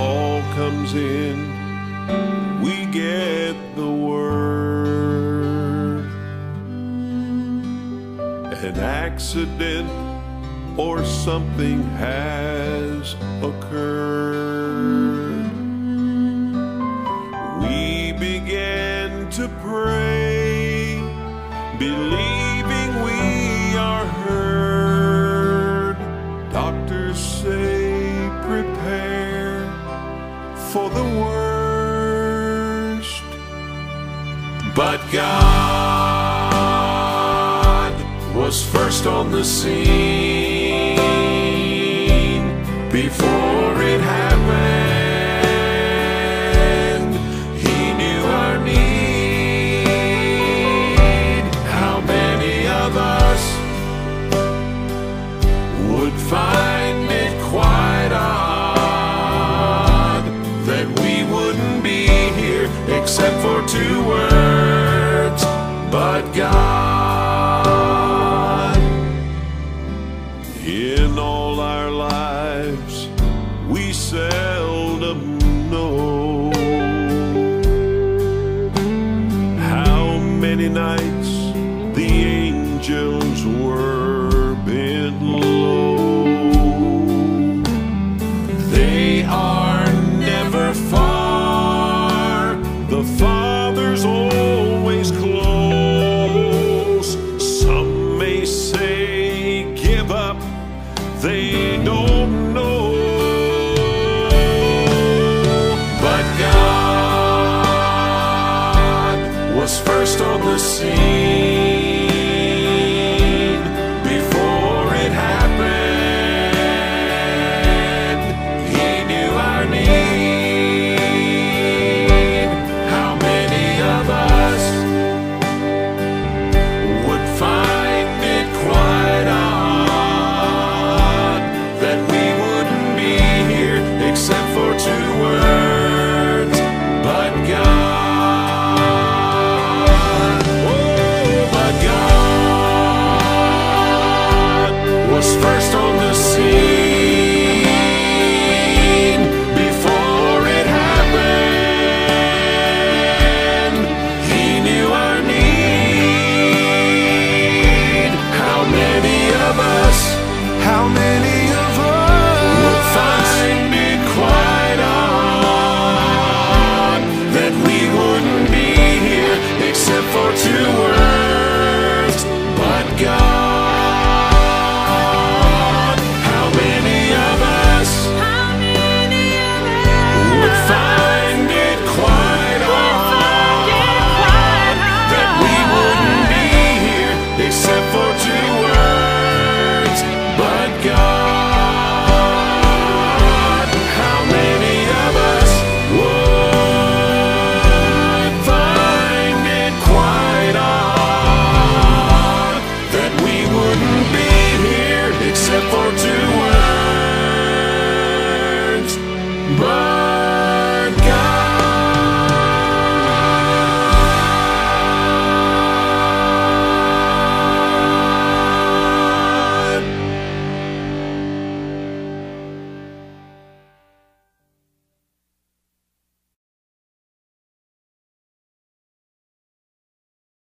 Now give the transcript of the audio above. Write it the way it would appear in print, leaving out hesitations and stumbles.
fall comes in, we get the word. An accident or something has occurred. We began to pray, believing we are heard. Doctors say prepare for the worst, but God was first on the scene before it happened. He knew our need. How many of us would find it quite odd that we wouldn't be here except for 2 words, but God. In all our lives, we seldom know